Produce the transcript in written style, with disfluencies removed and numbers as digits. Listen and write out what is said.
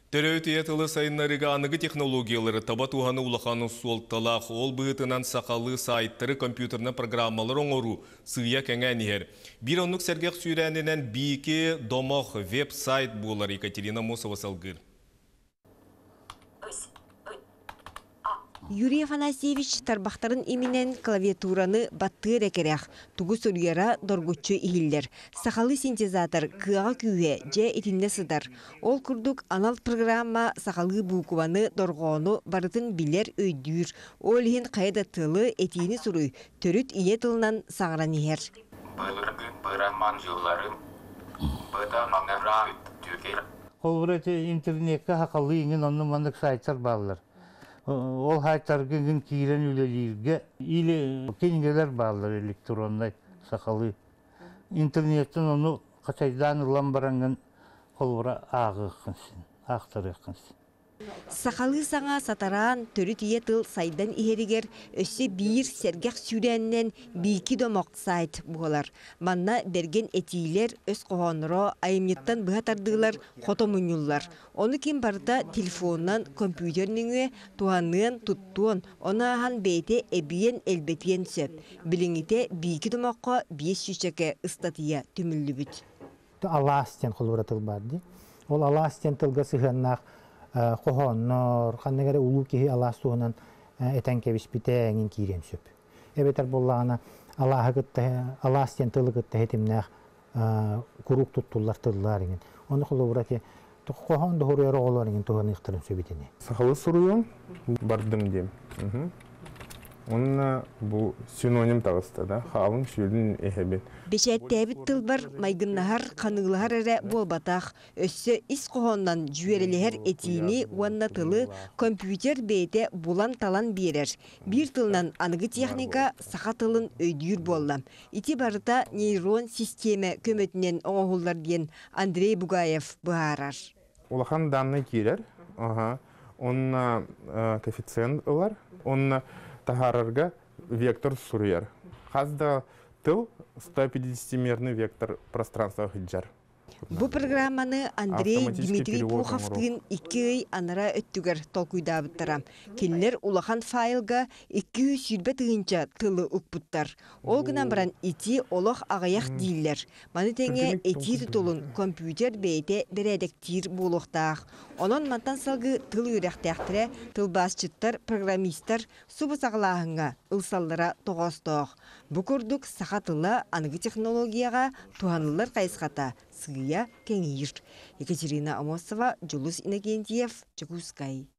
Төрөтүе тылы сайынларыга анығы технологиялары таба туғаны улаханы суолтталақ ол бұғытынан сақалы сайттары компьютерна программалар оңору сыя кәңәнігер. Bir онлық сәргек сүйрәнінен бейке домоқ веб-сайт болар Екатерина Мосова салғыр. Юрий Афанасьевич тарбақтарын именен клавиатураны баттыр әкерек, тугу сөргера доргуччу ихиллер. Сақалы синтезатор кыаға күйе же етінде сыдар. Ол күрдік анал программа сақалы букваны дорғону барытын билер өйдүр. Ол ехін қайда тылы етіні сұруй, төріт ие тылынан сағыран ехер. Бұйраман жыллары бұда маңыра түгер. Ол бұраты интернетке хақалы еңін оның маңдық сайттар балылар. Ол хайттаргын киирен үлелерге или кеңгелер балдар электрондай сақалы. Интернеттен оны қачайдан ұлан бараңын қолбыра ағы қынсын, ақтар қынсын. Сақалы саңа сатаран төрі тие тыл сайдан ихерігер өсі бір сәргек сүрәннен бейкі домақ сайт бұғылар. Манна берген этилер өс қоғаныро айымнеттан бұғатардығылар қотомуңылар. Оны кем барда телефоннан компьютерніңе туғанын тұттуын, оны аған бейте әбиен әлбетиен сөп. Біліңіте бейкі домаққа 500-шеке ұстатия түмілі бүт. Аластен қолбыра тыл барды. Ол аластен тылға сығаннақ қоғаннар, қаннығары ұлу кеғі алас туғынан әтән кәбіс бітәңін кейрем сөп. Әбетер болағына аластен тылы күтті әтімнәқ күрук тұттылар тыллар. Оны қолы бұраты қоған дұғыры оғылар тұғын иқтырым сөбетіне. Сақалы сұруын бардым дем. Онна бұл синоним тағысты да, қалың шүйілдің әхебет. Бешәттәбіт тылбар майгыннахар қанығылығар әрі болбатақ. Өссі ис қоғаннан жүйерелігер етіні уанна тылы компьютер бейте булан талан берер. Bir тылынан анығы техника сақа тылын өйдүйір болла. Ити барыта нейрон системе көмөтінен оңғылар ден Андрей Бугаев бұғарар. Олақан данны кейлер, онна коэффициент олар, онна тахарарга вектор суруяр. Қазда тыл 150-мерный вектор пространства хиджар. Бұл программаны Андрей Дмитрий Пуховтың 2 ай анара өттігер толкуйдабыттара. Келлер улахан файлға 200 сүрбет ұғынша тылы ұқпыттар. Ол гынан баран ити олық ағаяқ дейлер. Маны тәңе эти тұтылын компьютер бейте бередектир болуқтақ. Онын мантан салғы тыл үйрәқтәқтірі тылбасчыттар, программистар сұбыс ағылағынға ұлсаллара тоғастық. Бұл күрдік сақатылы анығы технологияға туғанылар қайысқата сығыя кеңейір. Екатерина Амосова, Джулус Иннокентьев, Чекускай.